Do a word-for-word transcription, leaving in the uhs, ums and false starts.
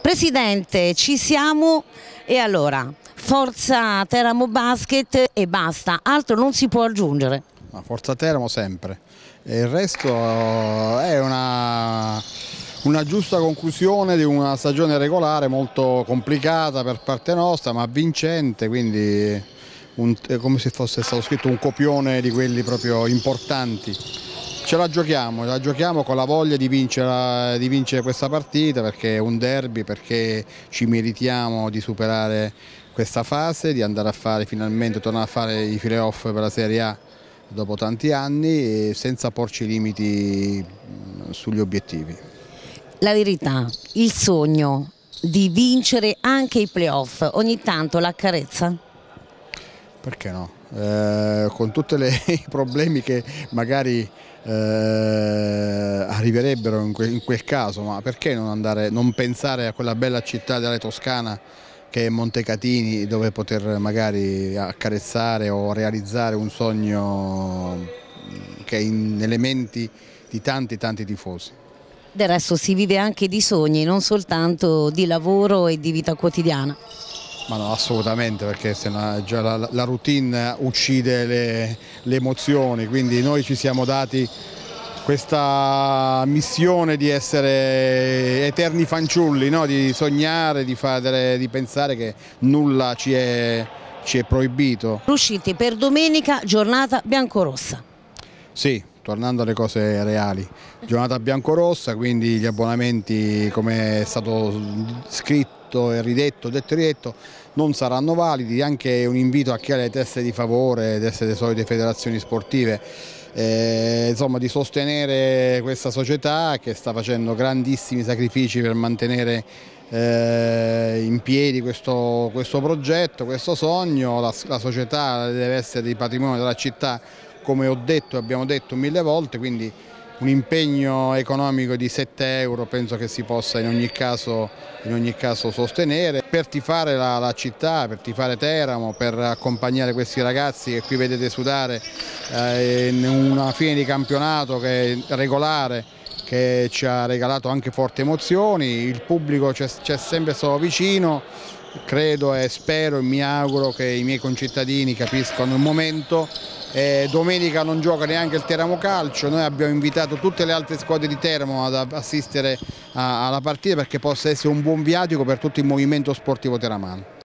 Presidente, ci siamo e allora, forza Teramo Basket e basta, altro non si può aggiungere. Ma forza Teramo sempre, e il resto è una, una giusta conclusione di una stagione regolare molto complicata per parte nostra ma vincente, quindi un, come se fosse stato scritto un copione di quelli proprio importanti. Ce la giochiamo, la giochiamo con la voglia di vincere, di vincere questa partita, perché è un derby, perché ci meritiamo di superare questa fase, di andare a fare finalmente, tornare a fare i playoff per la Serie A dopo tanti anni, e senza porci limiti sugli obiettivi. La verità, il sogno di vincere anche i playoff, ogni tanto l'accarezza? Perché no? Eh, con tutti i problemi che magari eh, arriverebbero in, que in quel caso, ma perché non, andare, non pensare a quella bella città della Toscana che è Montecatini, dove poter magari accarezzare o realizzare un sogno che è in elementi di tanti tanti tifosi. Del resto si vive anche di sogni, non soltanto di lavoro e di vita quotidiana. Ma no, assolutamente, perché se no, già la, la routine uccide le, le emozioni, quindi noi ci siamo dati questa missione di essere eterni fanciulli, no? Di sognare, di, fare, di pensare che nulla ci è, ci è proibito. Uscite per domenica, giornata biancorossa. Sì, tornando alle cose reali, giornata biancorossa, quindi gli abbonamenti, come è stato scritto e ridetto, detto e ridetto, non saranno validi. Anche un invito a chi ha le teste di favore, delle solite federazioni sportive, eh, insomma, di sostenere questa società che sta facendo grandissimi sacrifici per mantenere eh, in piedi questo, questo progetto, questo sogno. La, la società deve essere di patrimonio della città, come ho detto e abbiamo detto mille volte, quindi un impegno economico di sette euro penso che si possa in ogni caso, in ogni caso sostenere, per tifare la, la città, per tifare Teramo, per accompagnare questi ragazzi che qui vedete sudare eh, in una fine di campionato che è regolare, che ci ha regalato anche forti emozioni. Il pubblico ci è sempre stato vicino, credo e spero e mi auguro che i miei concittadini capiscano il momento. Eh, domenica non gioca neanche il Teramo Calcio, noi abbiamo invitato tutte le altre squadre di Teramo ad assistere a, alla partita, perché possa essere un buon viatico per tutto il movimento sportivo teramano.